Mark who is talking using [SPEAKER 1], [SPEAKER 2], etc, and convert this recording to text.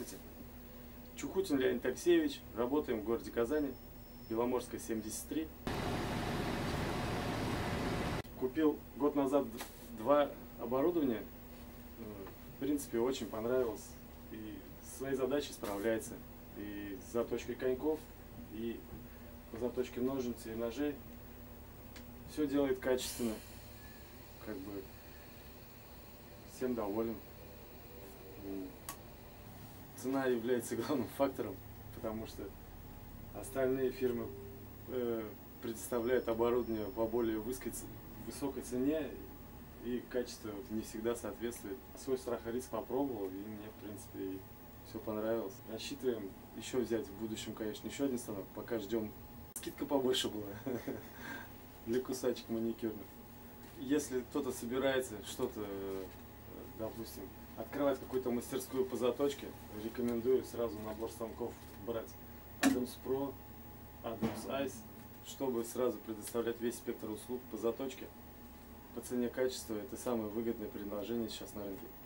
[SPEAKER 1] Здравствуйте, Чухутин Леонид Алексеевич, работаем в городе Казани, Беломорская, 73. Купил год назад два оборудования, в принципе очень понравилось и своей задачей справляется. И с заточкой коньков, и по заточке ножниц и ножей. Все делает качественно, как бы всем доволен. Цена является главным фактором, потому что остальные фирмы предоставляют оборудование по более высокой цене, и качество не всегда соответствует. Свой страх и риск попробовал, и мне, в принципе, все понравилось. Рассчитываем еще взять в будущем, конечно, еще один станок, пока ждем. Скидка побольше была для кусачек маникюрных. Если кто-то собирается что-то, допустим, открывать какую-то мастерскую по заточке, рекомендую сразу набор станков брать. Adams Pro, Adams Ice, чтобы сразу предоставлять весь спектр услуг по заточке. По цене качества это самое выгодное предложение сейчас на рынке.